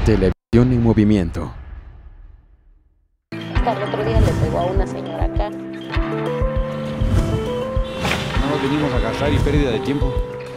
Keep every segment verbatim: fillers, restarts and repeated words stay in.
Televisión en movimiento. Hasta el otro día le pegó a una señora acá. No nos venimos a gastar y pérdida de tiempo.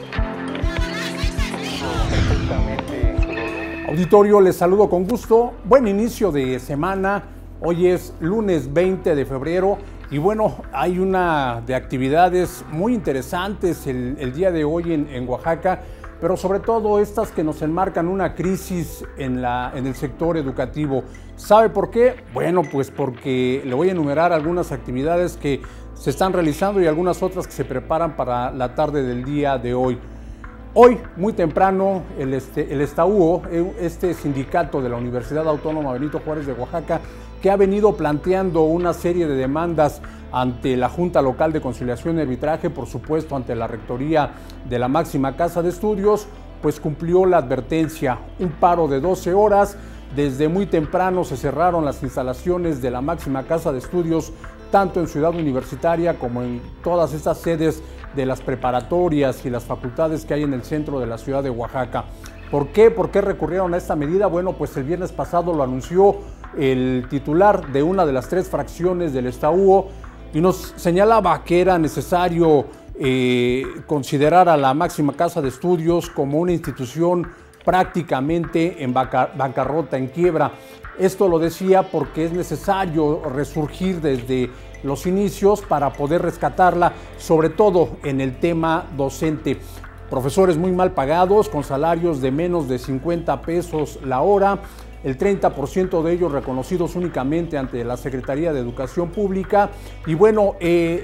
Auditorio, les saludo con gusto. Buen inicio de semana. Hoy es lunes veinte de febrero y bueno, hay una de actividades muy interesantes el, el día de hoy en, en Oaxaca, pero sobre todo estas que nos enmarcan una crisis en, la, en el sector educativo. ¿Sabe por qué? Bueno, pues porque le voy a enumerar algunas actividades que se están realizando y algunas otras que se preparan para la tarde del día de hoy. Hoy, muy temprano, el, este, el ESTAUO, este sindicato de la Universidad Autónoma Benito Juárez de Oaxaca, que ha venido planteando una serie de demandas ante la Junta Local de Conciliación y Arbitraje, por supuesto ante la Rectoría de la máxima casa de estudios, pues cumplió la advertencia, un paro de doce horas. Desde muy temprano se cerraron las instalaciones de la máxima casa de estudios, tanto en Ciudad Universitaria como en todas estas sedes de las preparatorias y las facultades que hay en el centro de la ciudad de Oaxaca. ¿Por qué? ¿Por qué recurrieron a esta medida? Bueno, pues el viernes pasado lo anunció el titular de una de las tres fracciones del ESTAUO y nos señalaba que era necesario eh, considerar a la máxima casa de estudios como una institución prácticamente en banca, bancarrota, en quiebra. Esto lo decía porque es necesario resurgir desde los inicios para poder rescatarla, sobre todo en el tema docente. Profesores muy mal pagados, con salarios de menos de cincuenta pesos la hora, el treinta por ciento de ellos reconocidos únicamente ante la Secretaría de Educación Pública. Y bueno, eh,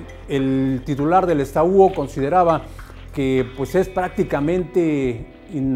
el titular del ESTAUO consideraba que pues es prácticamente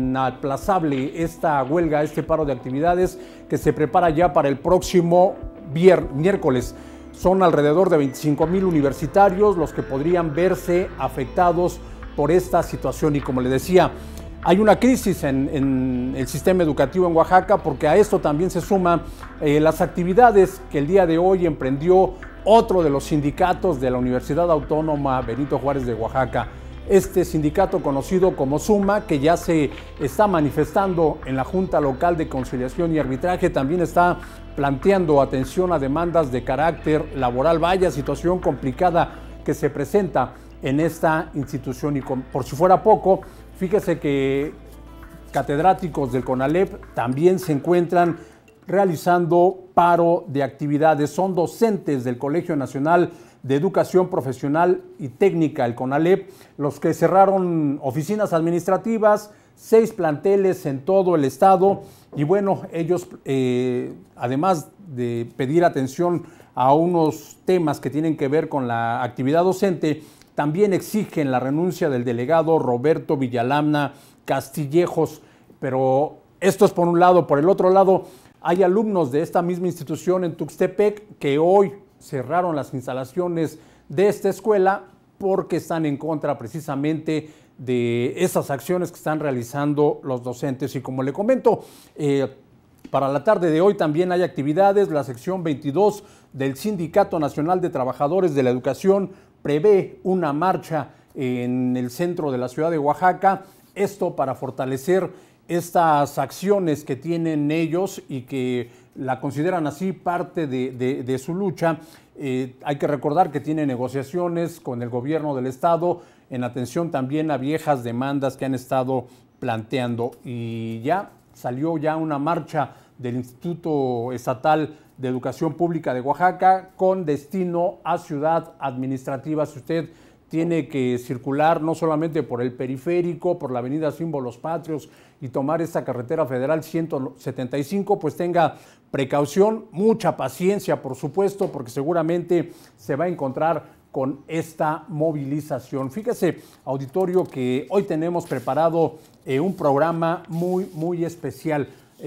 inaplazable esta huelga, este paro de actividades que se prepara ya para el próximo vier, miércoles. Son alrededor de veinticinco mil universitarios los que podrían verse afectados por esta situación y como le decía, hay una crisis en, en el sistema educativo en Oaxaca porque a esto también se suman eh, las actividades que el día de hoy emprendió otro de los sindicatos de la Universidad Autónoma Benito Juárez de Oaxaca. Este sindicato conocido como SUMA, que ya se está manifestando en la Junta Local de Conciliación y Arbitraje, también está planteando atención a demandas de carácter laboral. Vaya situación complicada que se presenta en esta institución y con, por si fuera poco, fíjese que catedráticos del CONALEP también se encuentran realizando paro de actividades. Son docentes del Colegio Nacional de Educación Profesional y Técnica, el CONALEP, los que cerraron oficinas administrativas, seis planteles en todo el estado y bueno, ellos eh, además de pedir atención a unos temas que tienen que ver con la actividad docente, también exigen la renuncia del delegado Roberto Villalamna Castillejos, pero esto es por un lado. Por el otro lado, hay alumnos de esta misma institución en Tuxtepec que hoy cerraron las instalaciones de esta escuela porque están en contra precisamente de esas acciones que están realizando los docentes. Y como le comento, eh, para la tarde de hoy también hay actividades. La sección veintidós del Sindicato Nacional de Trabajadores de la Educación prevé una marcha en el centro de la ciudad de Oaxaca, esto para fortalecer estas acciones que tienen ellos y que la consideran así parte de, de, de su lucha. Eh, hay que recordar que tiene negociaciones con el gobierno del estado en atención también a viejas demandas que han estado planteando y ya salió ya una marcha del Instituto Estatal de Educación Pública de Oaxaca con destino a Ciudad Administrativa. Si usted tiene que circular no solamente por el periférico, por la avenida Símbolos Patrios y tomar esta carretera federal ciento setenta y cinco, pues tenga precaución, mucha paciencia, por supuesto, porque seguramente se va a encontrar con esta movilización. Fíjese, auditorio, que hoy tenemos preparado eh, un programa muy, muy especial.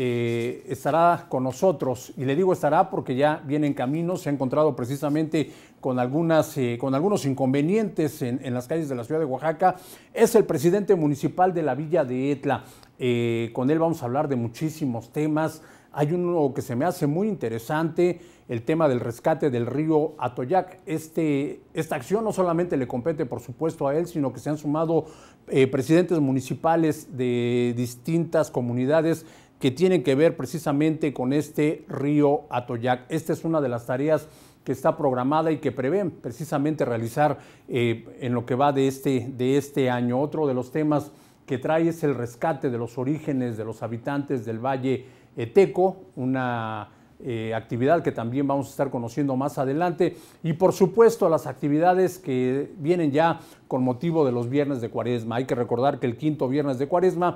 Eh, estará con nosotros, y le digo estará porque ya viene en camino, se ha encontrado precisamente con, algunas, eh, con algunos inconvenientes en, en las calles de la ciudad de Oaxaca. Es el presidente municipal de la Villa de Etla. Eh, con él vamos a hablar de muchísimos temas. Hay uno que se me hace muy interesante, el tema del rescate del río Atoyac. Este, esta acción no solamente le compete, por supuesto, a él, sino que se han sumado eh, presidentes municipales de distintas comunidades que tienen que ver precisamente con este río Atoyac. Esta es una de las tareas que está programada y que prevén precisamente realizar eh, en lo que va de este, de este año. Otro de los temas que trae es el rescate de los orígenes de los habitantes del Valle Eteco, una eh, actividad que también vamos a estar conociendo más adelante, y por supuesto las actividades que vienen ya con motivo de los viernes de Cuaresma. Hay que recordar que el quinto viernes de Cuaresma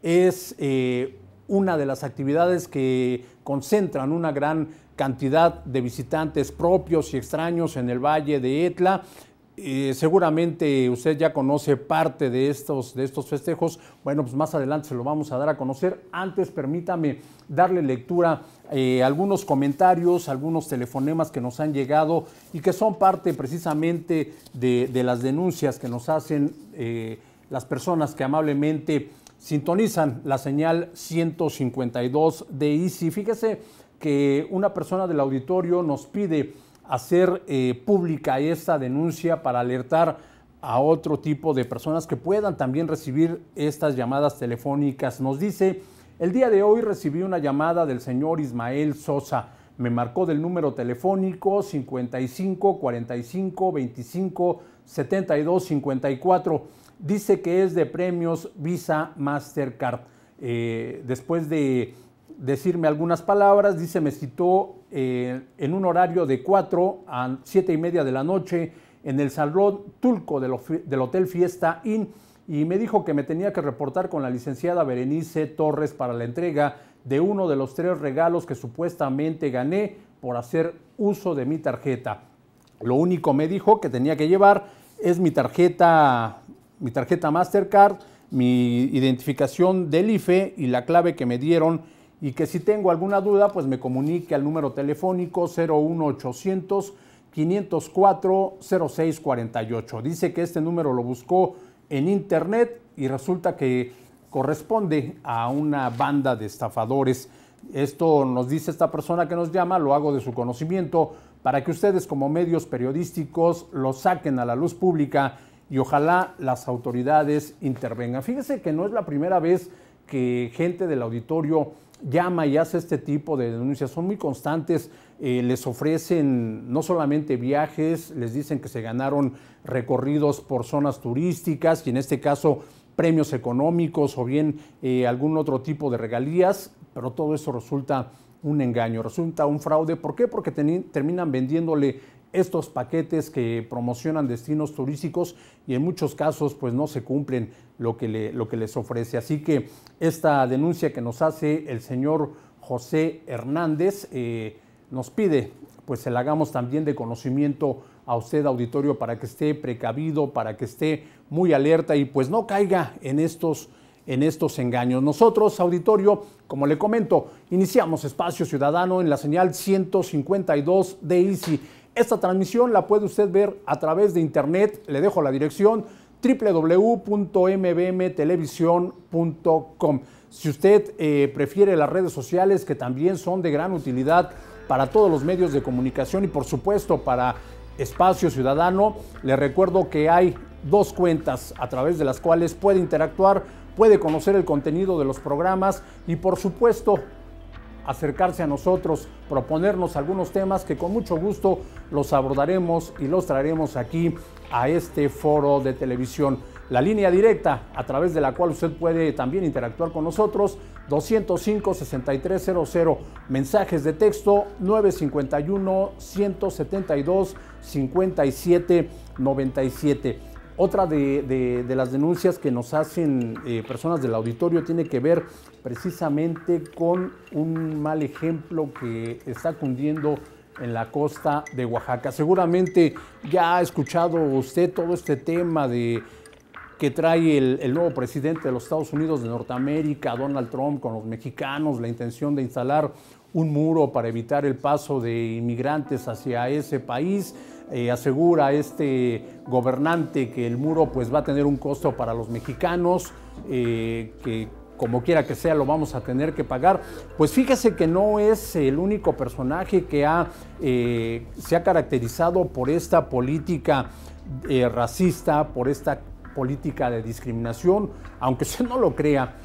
es eh, una de las actividades que concentran una gran cantidad de visitantes propios y extraños en el Valle de Etla. Eh, seguramente usted ya conoce parte de estos, de estos festejos. Bueno, pues más adelante se lo vamos a dar a conocer. Antes, permítame darle lectura a eh, algunos comentarios, algunos telefonemas que nos han llegado y que son parte precisamente de, de las denuncias que nos hacen eh, las personas que amablemente sintonizan la señal ciento cincuenta y dos de Easy. Fíjese que una persona del auditorio nos pide hacer eh, pública esta denuncia para alertar a otro tipo de personas que puedan también recibir estas llamadas telefónicas. Nos dice: el día de hoy recibí una llamada del señor Ismael Sosa. Me marcó del número telefónico cincuenta y cinco cuarenta y cinco veinticinco setenta y dos cincuenta y cuatro. Dice que es de premios Visa Mastercard. Eh, después de decirme algunas palabras, dice, me citó eh, en un horario de cuatro a siete y media de la noche en el Salón Tulco del, del Hotel Fiesta Inn, y me dijo que me tenía que reportar con la licenciada Berenice Torres para la entrega de uno de los tres regalos que supuestamente gané por hacer uso de mi tarjeta. Lo único, me dijo, que tenía que llevar es mi tarjeta, mi tarjeta Mastercard, mi identificación del I F E y la clave que me dieron, y que si tengo alguna duda, pues me comunique al número telefónico cero uno ochocientos quinientos cuatro cero seis cuarenta y ocho. Dice que este número lo buscó en internet y resulta que corresponde a una banda de estafadores. Esto nos dice esta persona que nos llama, lo hago de su conocimiento para que ustedes como medios periodísticos lo saquen a la luz pública y ojalá las autoridades intervengan. Fíjese que no es la primera vez que gente del auditorio llama y hace este tipo de denuncias. Son muy constantes, eh, les ofrecen no solamente viajes, les dicen que se ganaron recorridos por zonas turísticas y en este caso premios económicos o bien eh, algún otro tipo de regalías, pero todo eso resulta un engaño, resulta un fraude. ¿Por qué? Porque terminan vendiéndole estos paquetes que promocionan destinos turísticos y en muchos casos pues no se cumplen lo que, le, lo que les ofrece. Así que esta denuncia que nos hace el señor José Hernández eh, nos pide pues se la hagamos también de conocimiento a usted, auditorio, para que esté precavido, para que esté muy alerta y pues no caiga en estos en estos engaños. Nosotros, auditorio, como le comento, iniciamos Espacio Ciudadano en la señal ciento cincuenta y dos de Easy. Esta transmisión la puede usted ver a través de internet. Le dejo la dirección doble u doble u doble u punto m b m televisión punto com. Si usted eh, prefiere las redes sociales, que también son de gran utilidad para todos los medios de comunicación y por supuesto para Espacio Ciudadano, le recuerdo que hay dos cuentas a través de las cuales puede interactuar, puede conocer el contenido de los programas y por supuesto acercarse a nosotros, proponernos algunos temas que con mucho gusto los abordaremos y los traeremos aquí a este foro de televisión. La línea directa a través de la cual usted puede también interactuar con nosotros, doscientos cinco, sesenta y tres cero cero, mensajes de texto nueve cinco uno, ciento setenta y dos, cincuenta y siete noventa y siete. Otra de, de, de las denuncias que nos hacen eh, personas del auditorio tiene que ver precisamente con un mal ejemplo que está cundiendo en la costa de Oaxaca. Seguramente ya ha escuchado usted todo este tema de que trae el, el nuevo presidente de los Estados Unidos de Norteamérica, Donald Trump, con los mexicanos, la intención de instalar un muro para evitar el paso de inmigrantes hacia ese país. Eh, asegura este gobernante que el muro pues va a tener un costo para los mexicanos, eh, que como quiera que sea lo vamos a tener que pagar. Pues fíjese que no es el único personaje que ha, eh, se ha caracterizado por esta política eh, racista, por esta política de discriminación. Aunque usted no lo crea,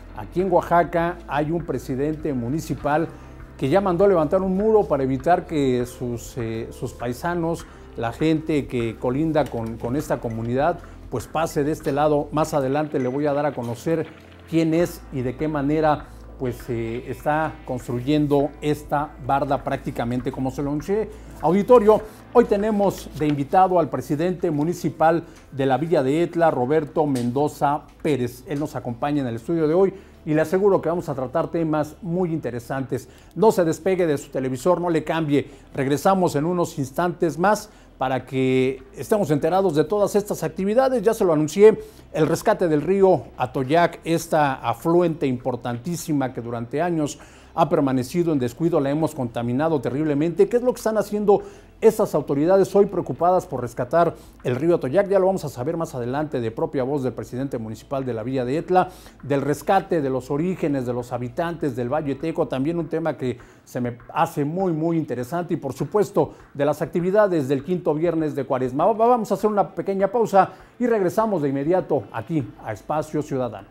Aquí en Oaxaca hay un presidente municipal que ya mandó a levantar un muro para evitar que sus, eh, sus paisanos, la gente que colinda con, con esta comunidad, pues pase de este lado. Más adelante le voy a dar a conocer quién es y de qué manera pues eh, está construyendo esta barda prácticamente como se lo anuncié. Auditorio, hoy tenemos de invitado al presidente municipal de la Villa de Etla, Roberto Mendoza Pérez. Él nos acompaña en el estudio de hoy y le aseguro que vamos a tratar temas muy interesantes. No se despegue de su televisor, no le cambie. Regresamos en unos instantes más para que estemos enterados de todas estas actividades. Ya se lo anuncié, el rescate del río Atoyac, esta afluente importantísima que durante años ha permanecido en descuido, la hemos contaminado terriblemente. ¿Qué es lo que están haciendo estas autoridades hoy preocupadas por rescatar el río Atoyac? Ya lo vamos a saber más adelante de propia voz del presidente municipal de la Villa de Etla, del rescate de los orígenes de los habitantes del Valle Teco, también un tema que se me hace muy, muy interesante, y por supuesto de las actividades del quinto viernes de Cuaresma. Vamos a hacer una pequeña pausa y regresamos de inmediato aquí a Espacio Ciudadano.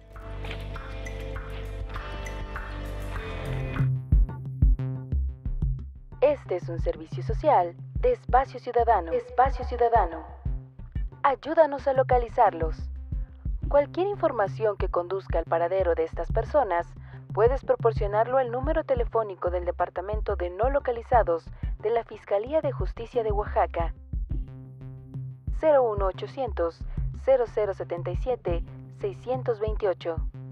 Este es un servicio social de Espacio Ciudadano. Espacio Ciudadano. Ayúdanos a localizarlos. Cualquier información que conduzca al paradero de estas personas, puedes proporcionarlo al número telefónico del Departamento de No Localizados de la Fiscalía de Justicia de Oaxaca. cero uno ochocientos, cero cero setenta y siete, seiscientos veintiocho.